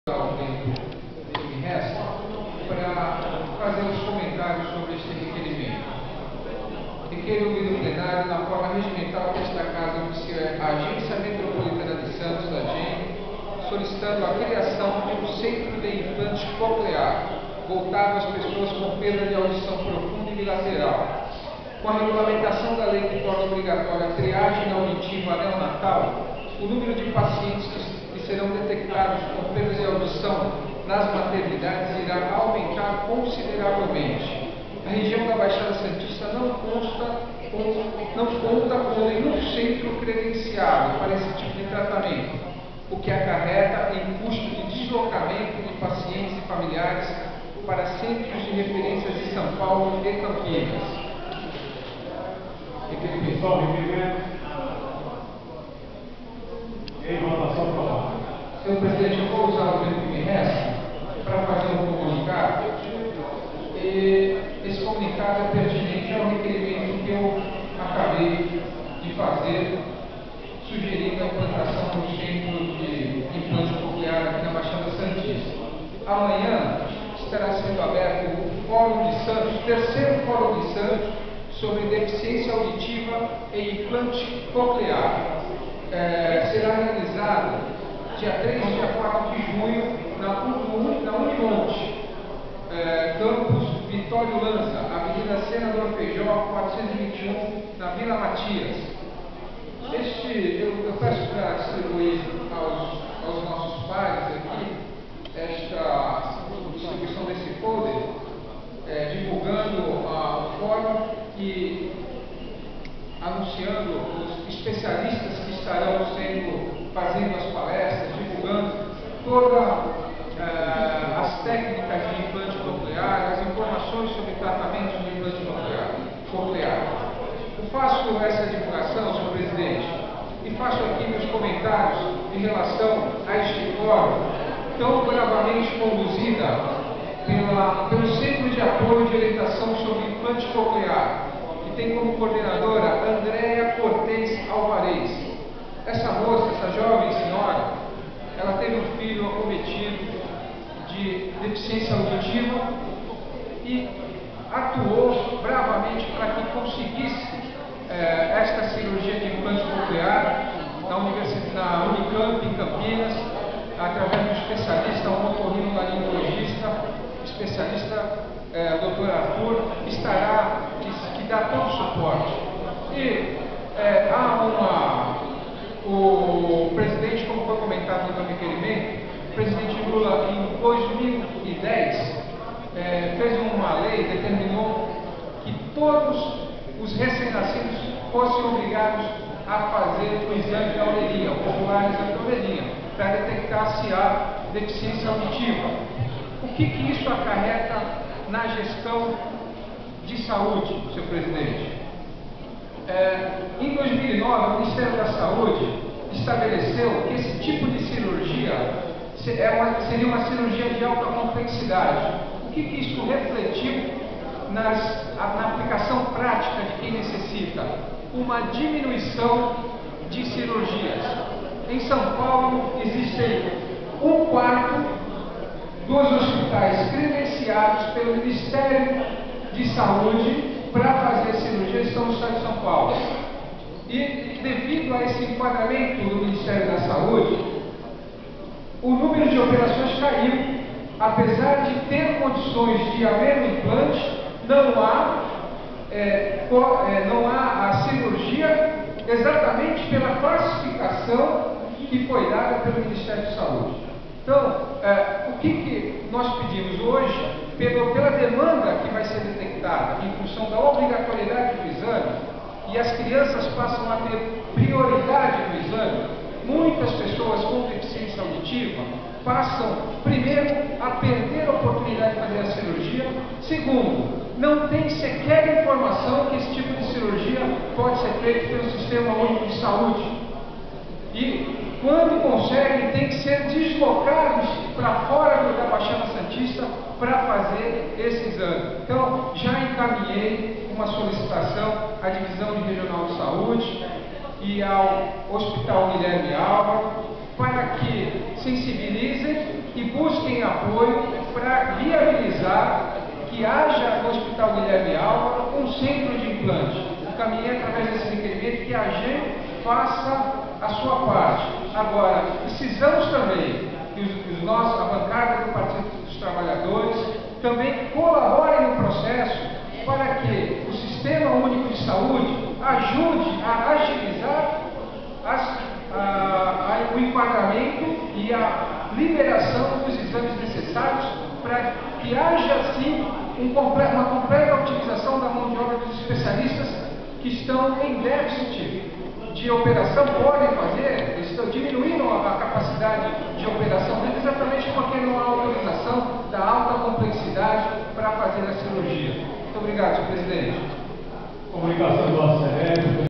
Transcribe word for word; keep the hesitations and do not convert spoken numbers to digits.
o tempo que me resta para fazer os comentários sobre este requerimento. Requer o plenário na forma regimental que esta Casa oficia a Agência Metropolitana de Santos, da A G E M, solicitando a criação de um centro de implante coclear, voltado às pessoas com perda de audição profunda e bilateral. Com a regulamentação da lei que torna obrigatória a triagem auditiva neonatal, o número de pacientes que serão detectados com perda de audição nas maternidades irá aumentar consideravelmente. A região da Baixada Santista não consta com, não conta com nenhum centro credenciado para esse tipo de tratamento, o que acarreta em custo de deslocamento de pacientes e familiares para centros de referências de São Paulo e Campinas. Pessoal, requerimento. Em votação, por favor. Senhor presidente, eu vou usar o tempo que me resta para fazer um comunicado. E esse comunicado é pertinente ao requerimento que eu acabei de fazer, sugerindo a implantação do centro de implante coclear aqui na Baixada Santista. Amanhã estará sendo aberto o Fórum de Santos, o terceiro Fórum de Santos, sobre deficiência auditiva e implante coclear. É, será realizado dia três e dia quatro de junho na, na Unimonte, é, campus Vitório Lanza, Avenida Senador Feijó, quatrocentos e vinte e um, na Vila Matias. Este, eu, eu peço para distribuir aos, aos nossos pares aqui esta distribuição desse folder, é, divulgando a, o fórum e anunciando os especialistas que estarão sendo, fazendo as palestras, divulgando todas uh, as técnicas de implante coclear, as informações sobre tratamentos de implante coclear. Eu faço essa divulgação, senhor presidente, e faço aqui meus comentários em relação a este fórum, tão bravamente conduzida pela, pelo Centro de Apoio de Orientação sobre Implante Coclear, que tem como coordenadora Andréia Cortez Alvarez. Essa moça, essa jovem senhora, ela teve um filho acometido de deficiência auditiva e atuou bravamente para que conseguisse eh, esta cirurgia de implante coclear na, Universidade, na Unicamp, em Campinas, através de um especialista, um otorrinolaringologista, especialista, eh, doutor Arthur, estará, que, que dá todo o suporte. E eh, há uma... O presidente, como foi comentado no meu requerimento, o presidente Lula, em dois mil e dez, eh, fez uma lei, determinou que todos os recém-nascidos fossem obrigados a fazer o exame da orelhinha, o popular exame da orelhinha, para detectar se há deficiência auditiva. O que, que isso acarreta na gestão de saúde, senhor presidente? É, em dois mil e nove, o Ministério da Saúde estabeleceu que esse tipo de cirurgia é uma, seria uma cirurgia de alta complexidade. O que, que isso refletiu nas, na aplicação prática de quem necessita? Uma diminuição de cirurgias. Em São Paulo, existem um quarto dos hospitais credenciados pelo Ministério de Saúde para fazer cirurgia estão no estado de São Paulo. E devido a esse enquadramento do Ministério da Saúde, o número de operações caiu. Apesar de ter condições de haver um implante, não há, é, não há a cirurgia exatamente pela classificação que foi dada pelo Ministério da Saúde. Então, é, o que, que nós pedimos hoje, pelo, pela demanda que vai ser detectada em função da obrigatoriedade do exame, e as crianças passam a ter prioridade no exame, muitas pessoas com deficiência auditiva passam, primeiro, a perder a oportunidade de fazer a cirurgia, segundo, não tem sequer informação que esse tipo de cirurgia pode ser feito pelo Sistema Único de Saúde. E quando conseguem, tem que ser deslocados para fora da Baixada Santista para fazer esse exame. Então, já encaminhei uma solicitação à Divisão de Regional de Saúde e ao Hospital Guilherme Alva para que sensibilizem e busquem apoio para viabilizar que haja no Hospital Guilherme Alva um centro de implante. Eu caminhei através desse requerimento que a AGEM faça a sua parte. Agora, precisamos também que os, os nossos, a bancada do Partido dos Trabalhadores também colaborem no processo para que o Sistema Único de Saúde ajude a agilizar as, a, a, o enquadramento e a liberação dos exames necessários para que haja, assim, um comple uma completa utilização da mão de obra dos especialistas que estão em déficit de operação, podem fazer, estão diminuindo a, a capacidade de operação deles, exatamente porque não há autorização da alta complexidade para fazer a cirurgia. Muito obrigado, senhor presidente. Comunicação do A C E.